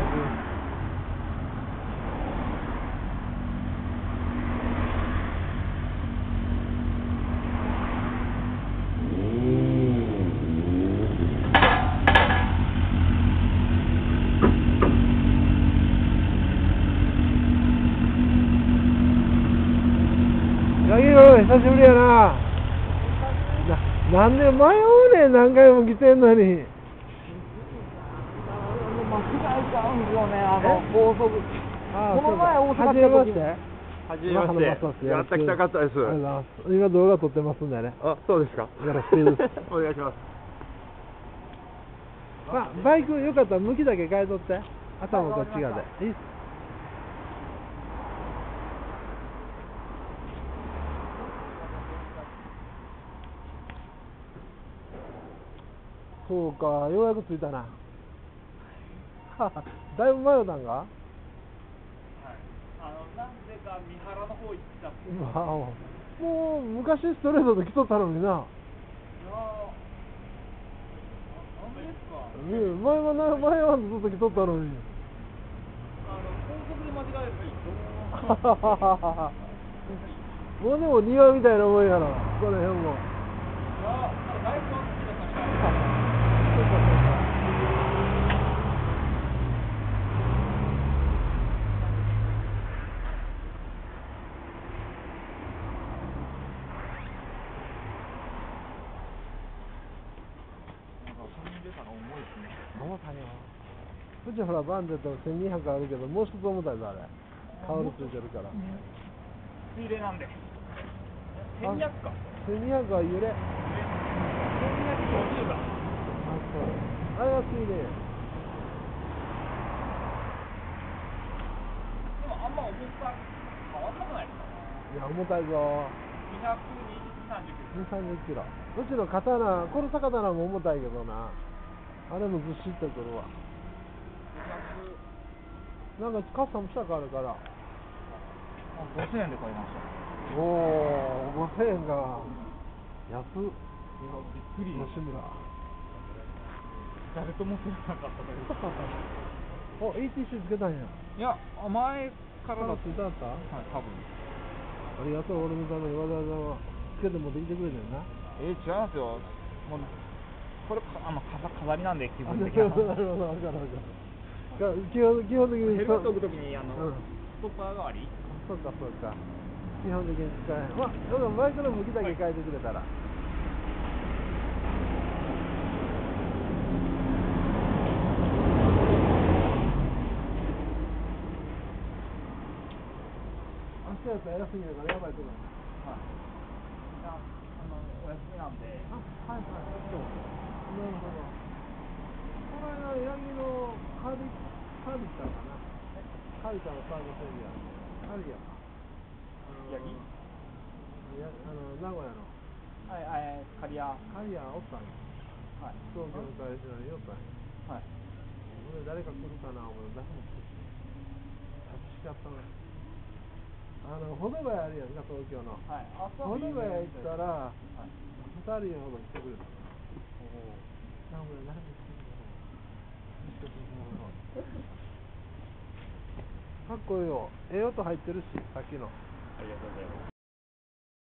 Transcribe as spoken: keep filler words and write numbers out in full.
久しぶりやな。な、なんで迷うねん、何回も来てんのに。 間違えちゃうんですよね、あの高速。この前大阪来た時に。 はじめまして。 やった来たかったです。 今動画撮ってますんでね。 あ、そうですか。 よろしくです。 お願いします。 まあ、バイクよかったら向きだけ変えとって。頭こっち側で。いいっす。そうか、ようやく着いたな。だいぶ迷ったんか。はい。 あの、なんでか三原の方行っちゃって。 もう昔ストレートで来とったのにな。いやー、 なんでですか。 前はな、前はずっと来とったのに。 あの、高速で間違えると。 もうでも庭みたいなもんやろ、この辺も。いやー、だいぶ好きだったね。 重たいよ。うちほらバンデとせんにひゃくあるけど、もう一つ重たいぞあれ。カウルついてるから。 水冷なんで。せんにひゃくか。 せんにひゃくは揺れ。せんにひゃくごじゅうだ。あ、そう。あれは水冷。でもあんま重さ変わんなくないですか。 いや重たいぞ。 にひゃくにじゅう、さんじゅっキロ。 に、さんじゅっキロ。うちの刀、この刀も重たいけどな。あれもずっしっとくるわ。なんかカスタムしたからあるから。 ごせんえんで買いました。 おお、ごせんえんか。安っ。 いや、びっくり。 吉村。 誰とも知らなかったというか。 お、イーティーシー つけたんや。 いや、前からだついてあった？はい、 多分。 ありがとう、俺のためにわざわざつけて持ってきてくれてんな。 えー、違いますよ。もうこれあの飾飾りなんで気分的な。 な。 なるほど、わかるわかる。基本基本的にヘルメット置くときにあの、うん、ストッパー代わり。 そうかそうか。基本的に使えへん。まあ、だからバイクの向きだけ変えてくれたら。はい、明日やったら偉すぎるからやばいと思う。はい。 あのお休みなんで。 あ、はいはい。そう。なるほど。この間ヤギのカリカリタかな。カリタのサービスエリア。カリアか。 ヤギ？ いや、あの名古屋の。 はいはい、カリア。 カリアおったんや。はい。東京の会社におったんや。はい。俺誰か来るかな思う。誰も来て。立ちしちゃったな。あの、保土ヶ谷あるやんか、東京の。はい。保土ヶ谷行ったら、ふたりほど来てくれた。おお。名古屋何で来てくれたの？かっこいいよ。ええ音入ってるし、さっきの。 ありがとうございます。